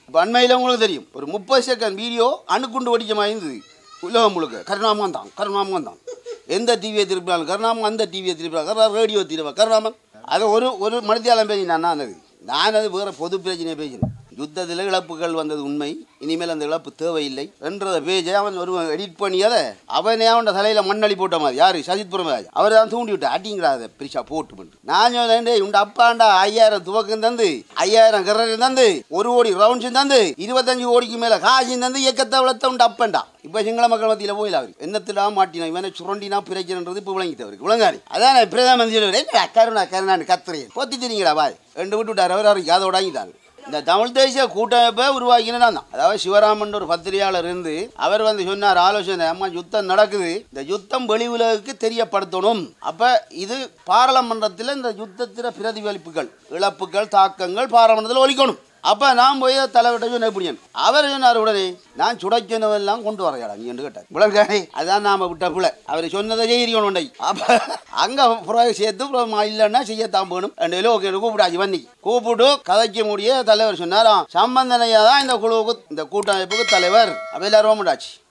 அண்மையில் உங்களுக்கு தெரியும் ஒரு 30 செகண்ட் வீடியோ அணுக்குண்டு வெடிச்ச மாதிரி இருந்தது உலகம் முழுக்க கருணாமன் தான் எந்த டிவியை திருப்பினாலும் கருணாமன் அந்த டிவியை திருப்பினாலும் ரேடியோ திருப்பா கருணாமன் அதை ஒரு மனிதாலம் பேசினான் நான் அது வேறு பொது பிரச்சனையை பேசினேன் யுத்தத்தில் இழப்புகள் வந்தது உண்மை இனிமேல் அந்த இழப்பு தேவையில்லை என்றத பேஜை அவன் ஒரு எடிட் பண்ணியதை அவனே அவன் தலையில் மண்ணளி போட்ட மாதிரி யார் சஜித் பிரமராஜ் அவர் தான் தூண்டி விட்டு அட்டிங்கிறாத பிரிச்சா போட்டு பண்ணிட்டு நான் சொன்னேன் உண்ட அப்பாண்டா 5000 துவக்கம் தந்து 5000 கரரையும் தந்து 1 கோடி ரவுண்ட்ஸும் தந்து 25 கோடிக்கு மேலே காசும் தந்து இயக்கத்தை வளர்த்த உண்ட அப்பண்டா இப்போ சிங்கள மக்கள் மத்தியில் போயில அவர் என்னத்திலாம் மாட்டினா இவனை சுரண்டினா பிரச்சனைன்றது இப்போ விளங்கிட்டவருக்கு விளங்காரு அதான் பிரதம மந்திரி கருணான்னு கத்துறேன் பொத்தி தெரியுங்களா பாய் ரெண்டு விட்டார் அவருக்கு அதை உடங்கிட்டாங்க இந்த தமிழ் தேசிய கூட்டமைப்பை உருவாக்கினா தான் அதாவது சிவராமன் ஒரு பத்திரிகையாளர் இருந்து அவர் சொன்னார் ஆலோசனை அம்மா யுத்தம் நடக்குது இந்த யுத்தம் வெளி உலகுக்கு தெரியப்படுத்தணும் அப்ப இது பாராளுமன்றத்தில் இந்த யுத்தத்தில பிரதிபலிப்புகள் இழப்புகள் தாக்கங்கள் பாராளுமன்றத்தில் ஒலிக்கணும் அப்ப நான் போய் தலைவர்கிட்ட சொன்ன எப்படி அவர் சொன்னார் உடனே நான் சுடைச்சனவெல்லாம் கொண்டு வரையாடா நீ என்று கேட்டார் விளங்கானே அதான் நாம விட்ட பிள்ளை அவர் சொன்னதை செய்யணும் அப்ப அங்க சேர்த்து இல்லைன்னா செய்யத்தான் போகணும் கூப்பிடாச்சு வந்தி கூப்பிட்டு கதைக்க முடிய தலைவர் சொன்னாராம் சம்பந்தனையா தான் இந்த குழுவுக்கு இந்த கூட்டமைப்புக்கு தலைவர் அப்ப எல்லாரும் முடாச்சு